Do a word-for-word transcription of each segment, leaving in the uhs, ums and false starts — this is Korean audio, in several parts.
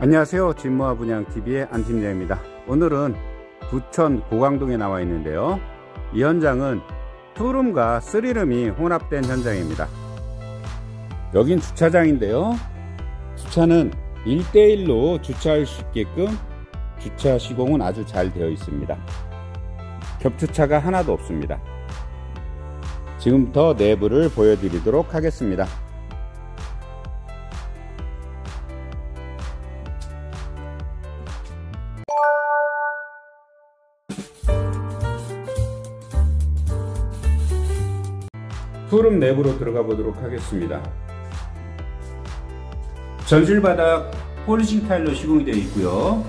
안녕하세요. 진모아 분양티비의 안팀장입니다. 오늘은 부천 고강동에 나와 있는데요. 이 현장은 투룸과 쓰리룸이 혼합된 현장입니다. 여긴 주차장인데요. 주차는 일 대 일로 주차할 수 있게끔 주차 시공은 아주 잘 되어 있습니다. 겹주차가 하나도 없습니다. 지금부터 내부를 보여드리도록 하겠습니다. 투룸 내부로 들어가 보도록 하겠습니다. 전실바닥 폴리싱 타일로 시공이 되어 있고요.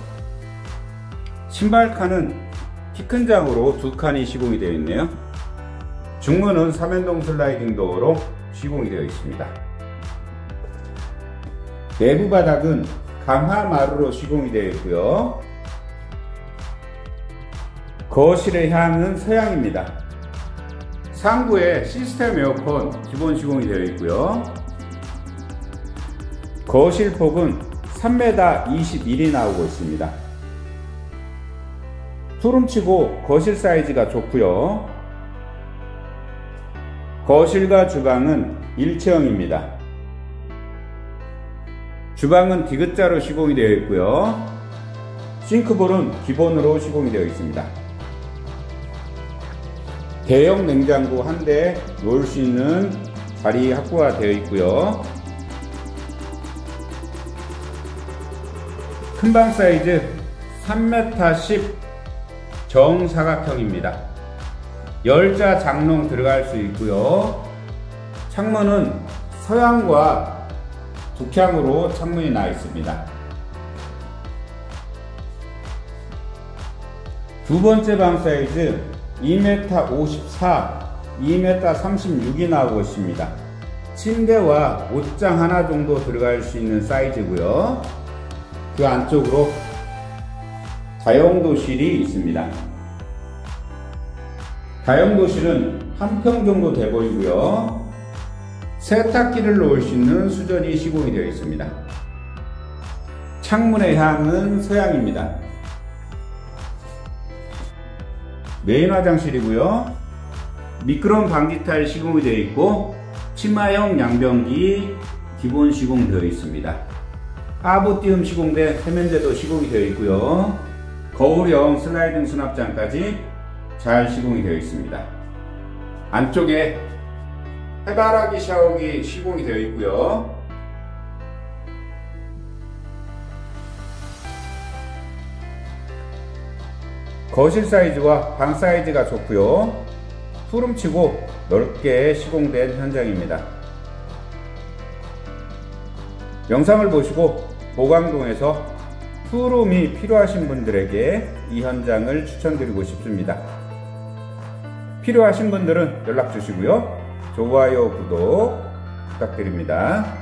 신발칸은 키큰 장으로 두 칸이 시공이 되어 있네요. 중문은 삼연동 슬라이딩 도어로 시공이 되어 있습니다. 내부 바닥은 강화마루로 시공이 되어 있고요. 거실의 향은 서양입니다. 상부에 시스템 에어컨 기본 시공이 되어 있고요. 거실 폭은 삼 미터 이십일이 나오고 있습니다. 투룸치고 거실 사이즈가 좋고요. 거실과 주방은 일체형입니다. 주방은 디귿자로 시공이 되어 있고요. 싱크볼은 기본으로 시공이 되어 있습니다. 대형 냉장고 한 대 놓을 수 있는 자리 확보가 되어 있고요. 큰 방 사이즈 삼 미터 십 정사각형입니다. 열자 장롱 들어갈 수 있고요. 창문은 서양과 북향으로 창문이 나 있습니다. 두 번째 방 사이즈 이 미터 오십사, 이 미터 삼십육이 나오고 있습니다. 침대와 옷장 하나 정도 들어갈 수 있는 사이즈고요. 그 안쪽으로 다용도실이 있습니다. 다용도실은 한 평 정도 돼 보이고요. 세탁기를 놓을 수 있는 수전이 시공이 되어 있습니다. 창문의 향은 서양입니다. 메인 화장실이고요. 미끄럼 방지 타일 시공이 되어 있고 치마형 양변기 기본 시공되어 있습니다. 하부 띄움 시공된 세면대도 시공이 되어 있고요. 거울형 슬라이딩 수납장까지 잘 시공이 되어 있습니다. 안쪽에 해바라기 샤워기 시공이 되어 있고요. 거실 사이즈와 방 사이즈가 좋고요. 투룸치고 넓게 시공된 현장입니다. 영상을 보시고 고강동에서 투룸이 필요하신 분들에게 이 현장을 추천드리고 싶습니다. 필요하신 분들은 연락 주시고요. 좋아요, 구독 부탁드립니다.